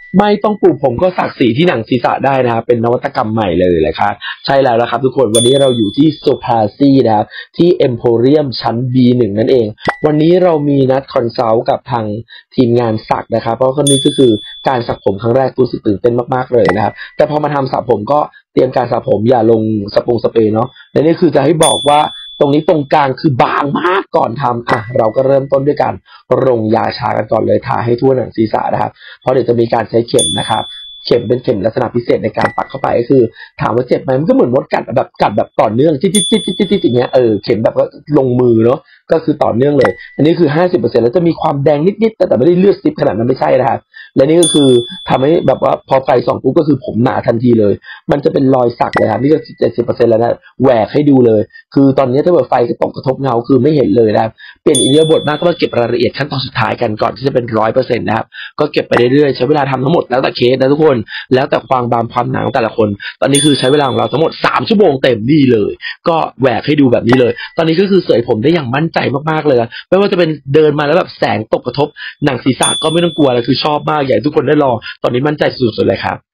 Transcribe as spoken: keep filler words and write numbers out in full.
ไม่ต้องปลูกผมก็สักสีที่หนังศีรษะได้นะครับเป็นนวัตกรรมใหม่เลยเลยครับใช่แล้วนะครับทุกคนวันนี้เราอยู่ที่โซพาซี่นะครับที่เอ็มโพเรียมชั้น บี หนึ่ง นั่นเองวันนี้เรามีนัดคอนซัลท์กับทางทีมงานสักนะครับเพราะคนนี้ก็คือการสักผมครั้งแรกรู้สึกตื่นเต้นมากๆเลยนะครับแต่พอมาทำสระผมก็เตรียมการสระผมอย่าลงสปงสเปรย์เนาะและนี่คือจะให้บอกว่าตรงนี้ตรงกลางคือบางมากก่อนทำอ่ะเราก็เริ่มต้นด้วยการลงยาชากันก่อนเลยทาให้ทั่วหนังศีรษะนะครับเพราะเดี๋ยวจะมีการใช้เข็มนะครับเข็มเป็นเข็มลักษณะพิเศษในการปักเข้าไปก็คือถามว่าเจ็บไหมมันก็เหมือนมดกัดแบบกัดแบบต่อเนื่องจิ๊ดจิ๊ดจิ๊ดจิ๊ดจิ๊ดอย่างเงี้ยเออเข็มแบบก็ลงมือเนาะก็คือต่อเนื่องเลยอันนี้คือ ห้าสิบเปอร์เซ็นต์ แล้วจะมีความแดงนิดๆแต่แต่ไม่ได้เลือดซิบขนาดนั้นไม่ใช่นะครับและนี่ก็คือทำให้แบบว่าพอไฟส่องปุ๊บก็คือผมหนาทันทีเลยมันจะเป็นรอยสักเลยครับนี่ก็ เจ็ดสิบเปอร์เซ็นต์ แล้วนะแหวกให้ดูเลยคือตอนนี้ถ้าเกิดไฟกระตกกระทบเงาคือไม่เห็นเลยนะครับเปลี่ยนอิริยาบถมากก็มาเก็บรายละเอียดขั้นตอนสุดท้ายกันก่อนที่จะเป็น ร้อยเปอร์เซ็นต์ นะครับก็เก็บไปเรื่อยๆใช้เวลาทำทั้งหมดแล้วแต่เคสนะทุกคนแล้วแต่ความบางความหนาของแต่ละคนตอนนี้คือใช้เวลาของเราทั้งหมดสามชั่วโมงเต็มนี่เลยก็แหวกให้ดูแบบนี้เลยตอนนี้ก็คือเสยผมได้อย่างมั่นใจมากๆเลยไม่ว่าจะเป็นเดินมาแล้วแบบแสงตกกระทบหนังศีรษะก็ไม่ต้องกลัวเลยคือชอบมากอยากให้ทุกคนได้ลองตอนนี้มั่นใจสุดๆเลยครับ